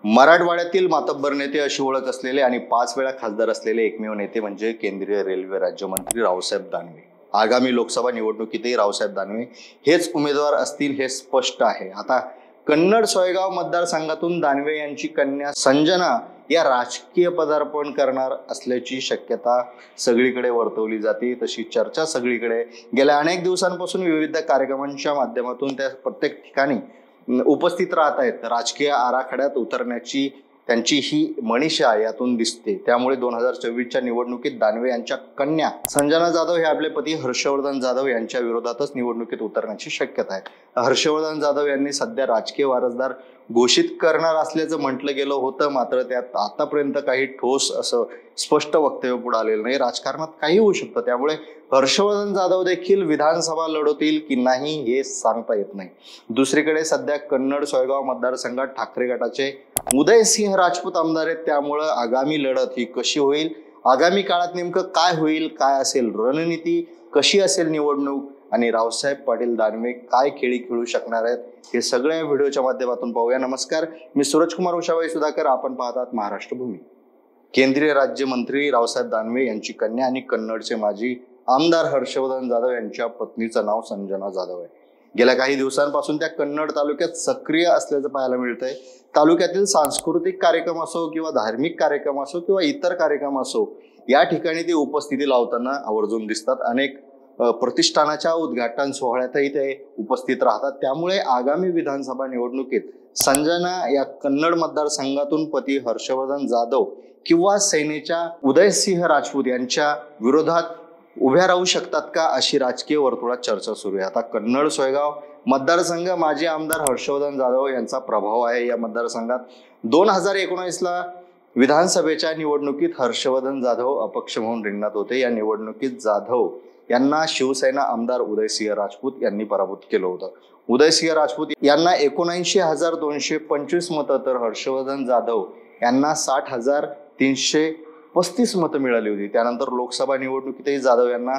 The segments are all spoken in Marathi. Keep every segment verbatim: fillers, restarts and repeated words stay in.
मराठवाड्यातील मातब्बर नेते अशी ओळख असलेले आणि पाच वेळा खासदार असलेले एकमेव नेते म्हणजे केंद्रीय रेल्वे राज्यमंत्री रावसाहेब दानवे। आगामी लोकसभा निवडणुकीतही रावसाहेब दानवे हेच उमेदवार असतील हे स्पष्ट आहे। आता कन्नड सोयगाव मतदारसंघातून दानवे यांची कन्या संजना या राजकीय पदार्पण करणार असल्याची शक्यता सगळीकडे वर्तवली जाते। तशी चर्चा सगळीकडे गेल्या अनेक दिवसांपासून विविध कार्यक्रमांच्या माध्यमातून त्या प्रत्येक ठिकाणी उपस्थित राहत आहेत। राजकीय आराखड्यात उतरण्याची त्यांची ही मनीषा यातून दिसते। त्यामुळे दोन हजार चोवीसच्या निवडणुकीत दानवे यांच्या कन्या संजना जाधव हे आपले पती हर्षवर्धन जाधव यांच्या विरोधातच निवडणुकीत उतरण्याची शक्यता आहे। हर्षवर्धन जाधव यांनी सध्या राजकीय वारसदार घोषित करणार असल्याचं म्हटलं गेलं होतं, मात्र त्यात आतापर्यंत काही ठोस असं स्पष्ट वक्तव्य पुढे आलेलं नाही। राजकारणात काही होऊ शकतं, त्यामुळे हर्षवर्धन जाधव देखील विधानसभा लढवतील की नाही हे सांगता येत नाही। दुसरीकडे सध्या कन्नड सोयगाव मतदारसंघात ठाकरे गटाचे उदयसिंह राजपूत आमदार आहेत, त्यामुळे आगामी लढत ही कशी होईल, आगामी काळात नेमकं काय होईल, काय असेल रणनीती, कशी असेल निवडणूक आणि रावसाहेब पाटील दानवे काय खेळी खेळू शकणार आहेत हे सगळ्या व्हिडिओच्या माध्यमातून पाहूया। नमस्कार, मी सूरजकुमार उषाबाई सुधाकर, आपण पाहतात महाराष्ट्र भूमी। केंद्रीय राज्यमंत्री रावसाहेब दानवे यांची कन्या आणि कन्नडचे माजी आमदार हर्षवर्धन जाधव यांच्या पत्नीचं नाव संजना जाधव आहे। गेल्या काही दिवसांपासून त्या कन्नड तालुक्यात सक्रिय असल्याचं पाहायला मिळतंय। तालुक्यातील सांस्कृतिक कार्यक्रम असो किंवा धार्मिक कार्यक्रम असो किंवा इतर कार्यक्रम असो, या ठिकाणी ते उपस्थिती लावताना आवर्जून दिसतात। अनेक प्रतिष्ठानाच्या उद्घाटन सोहळ्यातही ते उपस्थित राहतात। त्यामुळे आगामी विधानसभा निवडणुकीत संजना या कन्नड मतदारसंघातून पती हर्षवर्धन जाधव किंवा सेनेच्या उदयसिंह राजपूत यांच्या विरोधात उभ्या राहू शकतात का, अशी राजकीय वर्तुळात चर्चा सुरू आहे। आता कन्नड सोयगाव मतदारसंघ माजी आमदार हर्षवर्धन जाधव यांचा प्रभाव आहे या मतदारसंघात। दोन हजार एकोणीसला विधानसभेच्या निवडणुकीत हर्षवर्धन जाधव अपक्ष म्हणून रिंगणात होते। या निवडणुकीत जाधव यांना शिवसेना आमदार उदयसिंह राजपूत यांनी पराभूत केलं होतं। उदयसिंह राजपूत यांना एकोणऐंशी हजार दोनशे पंचवीस मतं तर हर्षवर्धन जाधव यांना साठ हजार तीनशे पस्तीस मतं मिळाली होती। त्यानंतर लोकसभा निवडणुकीतही जाधव यांना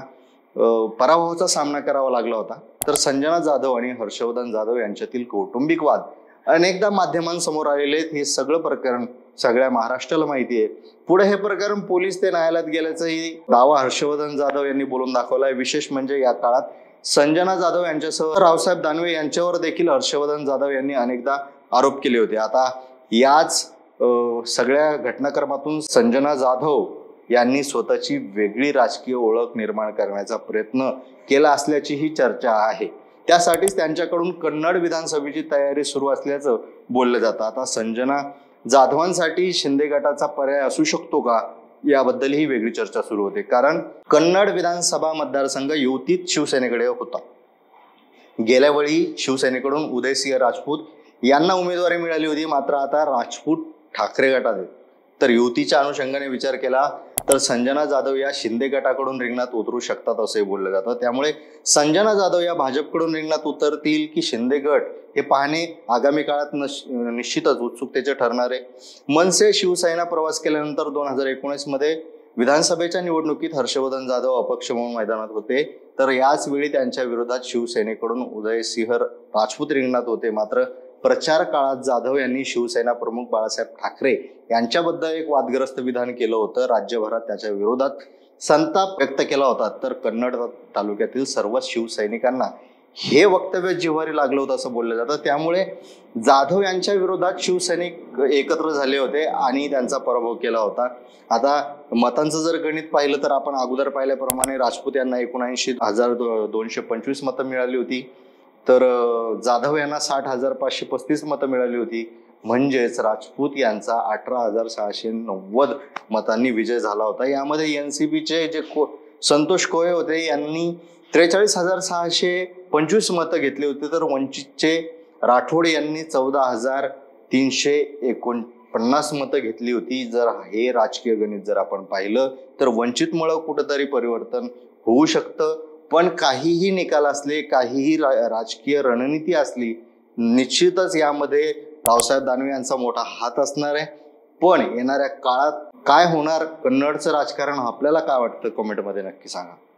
पराभवाचा सामना करावा लागला होता। तर संजना जाधव आणि हर्षवर्धन जाधव यांच्यातील कौटुंबिक वाद अनेकदा माध्यमांसमोर आलेले आहेत। हे सगळं प्रकरण सगळ्या महाराष्ट्राला माहिती आहे। पुढे हे प्रकरण पोलीस ते न्यायालयात गेल्याचाही दावा हर्षवर्धन जाधव यांनी बोलून दाखवला आहे। विशेष म्हणजे या काळात संजना जाधव यांच्यासह रावसाहेब दानवे यांच्यावर देखील हर्षवर्धन जाधव यांनी अनेकदा आरोप केले होते। आता याच सगळ्या घटनाक्रमातून संजना जाधव यांनी स्वतःची वेगळी राजकीय ओळख निर्माण करण्याचा प्रयत्न केला असल्याची ही चर्चा आहे। त्यासाठीच त्यांच्याकडून कन्नड विधानसभेची तयारी सुरू असल्याचं बोललं जातं। आता संजना जाधवांसाठी शिंदे गटाचा पर्याय असू शकतो का, याबद्दल ही वेगळी चर्चा सुरू होते। कारण कन्नड विधानसभा मतदारसंघ युतीत शिवसेनेकडे होता। गेल्या वेळी शिवसेनेकडून उदयसिंह राजपूत यांना उमेदवारी मिळाली होती, मात्र आता राजपूत ठाकरे गटात आहेत। तर युतीच्या अनुषंगाने विचार केला तर संजना जाधव या शिंदे गटाकडून रिंगणात उतरू शकतात असंही बोललं जातं। त्यामुळे संजना जाधव या भाजपकडून रिंगणात उतरतील की शिंदे गट हे पाहणे आगामी काळात निश्चितच उत्सुकतेचे ठरणार आहे। मनसे शिवसेना प्रवास केल्यानंतर दोन हजार एकोणीस मध्ये विधानसभेच्या निवडणुकीत हर्षवर्धन जाधव अपक्ष म्हणून मैदानात होते, तर याच वेळी त्यांच्या विरोधात शिवसेनेकडून उदयसिंह राजपूत रिंगणात होते। मात्र प्रचार काळात जाधव यांनी शिवसेना प्रमुख बाळासाहेब ठाकरे यांच्याबद्दल एक वादग्रस्त विधान केलं होतं। राज्यभरात त्याच्या विरोधात संताप व्यक्त केला होता। तर कन्नड तालुक्यातील सर्व शिवसैनिकांना हे वक्तव्य जिव्हारी लागलं होतं असं बोललं जातं। त्यामुळे जाधव यांच्या विरोधात शिवसैनिक एकत्र झाले होते आणि त्यांचा पराभव केला होता। आता मतांचं जर गणित पाहिलं तर आपण अगोदर पाहिल्याप्रमाणे राजपूत यांना एकोणऐंशी हजार दोनशे पंचवीस मतं मिळाली होती, तर जाधव यांना साठ हजार पाचशे पस्तीस मतं मिळाली होती। म्हणजेच राजपूत यांचा अठरा हजार सहाशे नव्वद मतांनी विजय झाला होता। यामध्ये एनसीपीचे जे को संतोष कोळे होते यांनी त्रेचाळीस हजार सहाशे पंचवीस मतं घेतली होती, तर वंचितचे राठोड यांनी चौदा हजार तीनशे एकोणपन्नास मतं घेतली होती। जर हे राजकीय गणित जर आपण पाहिलं तर वंचितमुळे कुठंतरी परिवर्तन होऊ शकतं, पण काहीही निकाल असले, काहीही रा, राजकीय रणनीती असली, निश्चितच यामध्ये रावसाहेब दानवे यांचा मोठा हात असणार आहे। पण येणाऱ्या काळात काय होणार कन्नडचं राजकारण आपल्याला काय वाटतं कमेंटमध्ये नक्की सांगा।